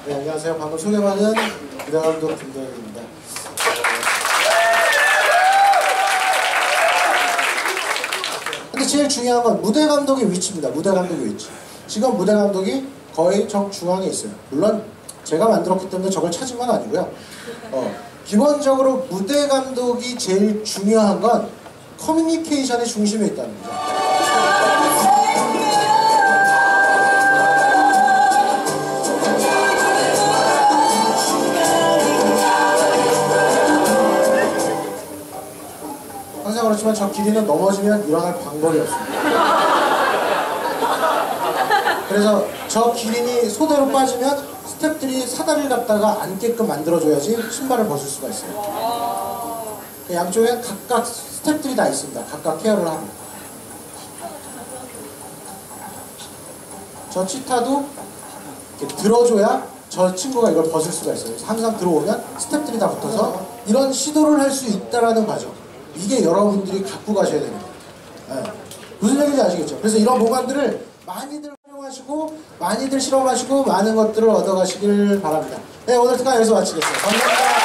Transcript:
네, 안녕하세요. 방금 소개받은 부대감독 김도현입니다. 근데 제일 중요한 건 무대감독의 위치입니다. 무대감독의 위치. 지금 무대감독이 거의 정중앙에 있어요. 물론 제가 만들었기 때문에 저걸 찾은 건 아니고요. 기본적으로 무대감독이 제일 중요한 건 커뮤니케이션의 중심에 있다는 거죠. 항상 그렇지만 저 길이는 넘어지면 일어날 방법이 없습니다. 그래서 저 기린이 소대로 빠지면 스태프들이 사다리를 갖다가 앉게끔 만들어줘야지 신발을 벗을 수가 있어요. 그 양쪽에 각각 스태프들이 다 있습니다. 각각 케어를 하고. 저 치타도 이렇게 들어줘야 저 친구가 이걸 벗을 수가 있어요. 항상 들어오면 스태프들이 다 붙어서 이런 시도를 할 수 있다라는 과정. 이게 여러분들이 갖고 가셔야 됩니다. 네. 무슨 얘기인지 아시겠죠? 그래서 이런 모관들을 많이들 활용하시고 많이들 실험하시고 많은 것들을 얻어가시길 바랍니다. 네, 오늘 특강 여기서 마치겠습니다. 감사합니다.